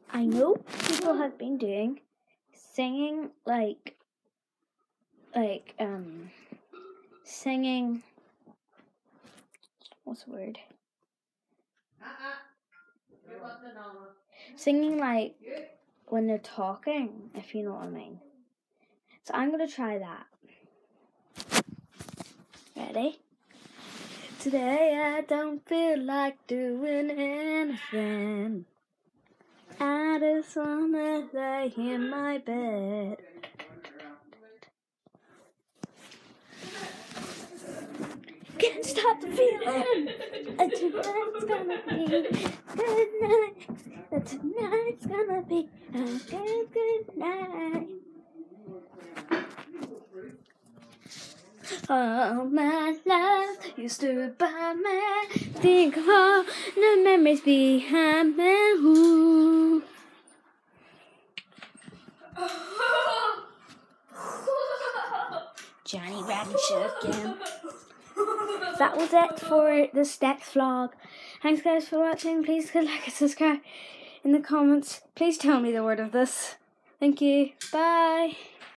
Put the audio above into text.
I know people have been doing singing singing, what's the word? Singing like when they're talking, if you know what I mean. So I'm going to try that. Ready? Today I don't feel like doing anything. I just wanna lay in my bed. Can't stop the feeling. Tonight's gonna be a good night. Tonight's gonna be a good night. All my life you stood by me. Think of all the memories behind me. Ooh. Johnny Rabbit again. That was it for this next vlog. Thanks guys for watching. Please click like and subscribe. In the comments, please tell me the word of this. Thank you. Bye.